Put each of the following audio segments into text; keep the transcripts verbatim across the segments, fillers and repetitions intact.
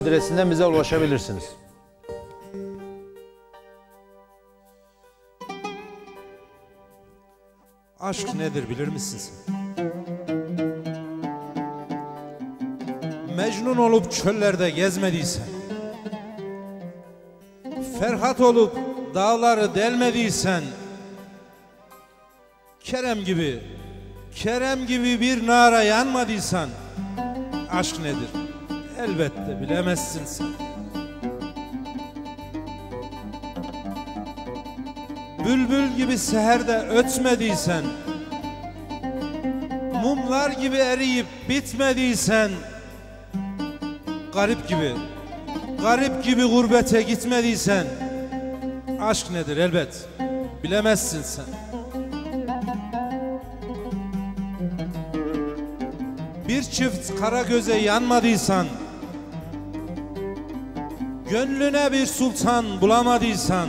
adresinden bize ulaşabilirsiniz. Aşk nedir bilir misin sen? Mecnun olup çöllerde gezmediysen, Ferhat olup dağları delmediysen, Kerem gibi, Kerem gibi bir nara yanmadıysan, aşk nedir? Elbette bilemezsin sen. Bülbül gibi seherde ötmediysen, mumlar gibi eriyip bitmediysen, garip gibi, garip gibi gurbete gitmediysen, aşk nedir elbet bilemezsin sen. Bir çift kara göze yanmadıysan, gönlüne bir sultan bulamadıysan,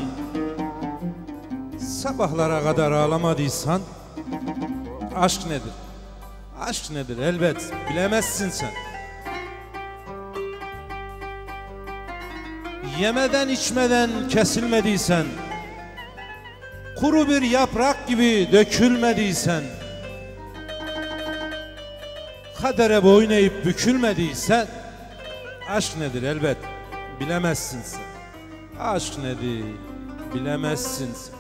sabahlara kadar ağlamadıysan, aşk nedir? Aşk nedir elbet bilemezsin sen. Yemeden içmeden kesilmediysen, kuru bir yaprak gibi dökülmediysen, kadere boyun eğip bükülmediysen, aşk nedir elbet bilemezsin sen. Aşk nedir bilemezsin sen.